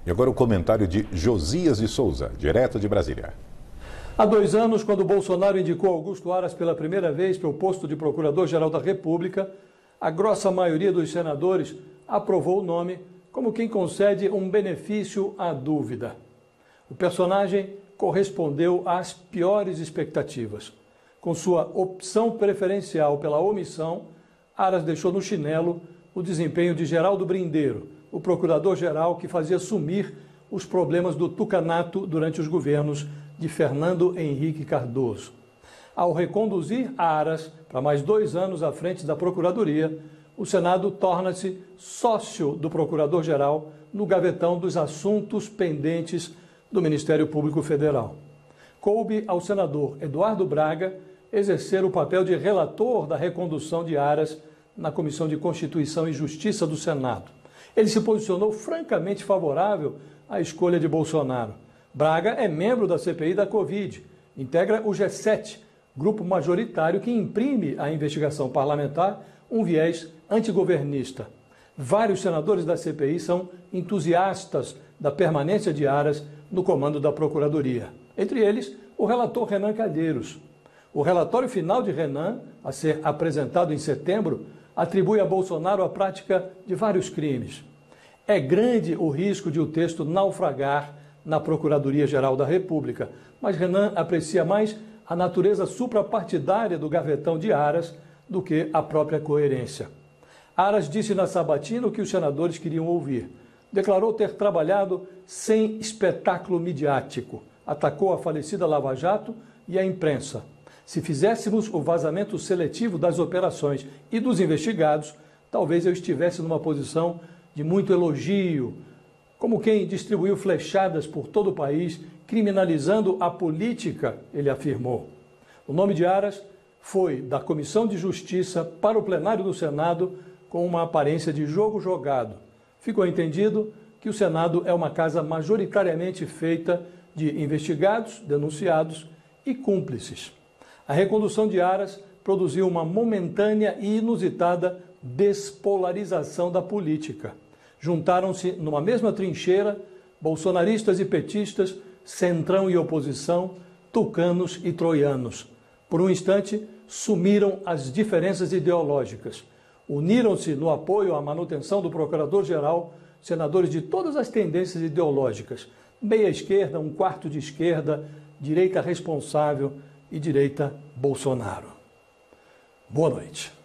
E agora o comentário de Josias de Souza, direto de Brasília. Há 2 anos, quando Bolsonaro indicou Augusto Aras pela primeira vez para o posto de Procurador-Geral da República, a grossa maioria dos senadores aprovou o nome como quem concede um benefício à dúvida. O personagem correspondeu às piores expectativas. Com sua opção preferencial pela omissão, Aras deixou no chinelo o desempenho de Geraldo Brindeiro, o procurador-geral que fazia sumir os problemas do tucanato durante os governos de Fernando Henrique Cardoso. Ao reconduzir Aras para mais 2 anos à frente da Procuradoria, o Senado torna-se sócio do Procurador-Geral no gavetão dos assuntos pendentes do Ministério Público Federal. Coube ao senador Eduardo Braga exercer o papel de relator da recondução de Aras na Comissão de Constituição e Justiça do Senado. Ele se posicionou francamente favorável à escolha de Bolsonaro. Braga é membro da CPI da Covid, integra o G7, grupo majoritário que imprime à investigação parlamentar um viés antigovernista. Vários senadores da CPI são entusiastas da permanência de Aras no comando da Procuradoria. Entre eles, o relator Renan Calheiros. O relatório final de Renan, a ser apresentado em setembro, atribui a Bolsonaro a prática de vários crimes. É grande o risco de o texto naufragar na Procuradoria-Geral da República, mas Renan aprecia mais a natureza suprapartidária do gavetão de Aras do que a própria coerência. Aras disse na sabatina o que os senadores queriam ouvir. Declarou ter trabalhado sem espetáculo midiático. Atacou a falecida Lava Jato e a imprensa. Se fizéssemos o vazamento seletivo das operações e dos investigados, talvez eu estivesse numa posição de muito elogio, como quem distribuiu flechadas por todo o país, criminalizando a política, ele afirmou. O nome de Aras foi da Comissão de Justiça para o plenário do Senado com uma aparência de jogo jogado. Ficou entendido que o Senado é uma casa majoritariamente feita de investigados, denunciados e cúmplices. A recondução de Aras produziu uma momentânea e inusitada despolarização da política. Juntaram-se numa mesma trincheira bolsonaristas e petistas, centrão e oposição, tucanos e troianos. Por um instante, sumiram as diferenças ideológicas. Uniram-se no apoio à manutenção do Procurador-Geral senadores de todas as tendências ideológicas, meia esquerda, um quarto de esquerda, direita responsável e direita Bolsonaro. Boa noite.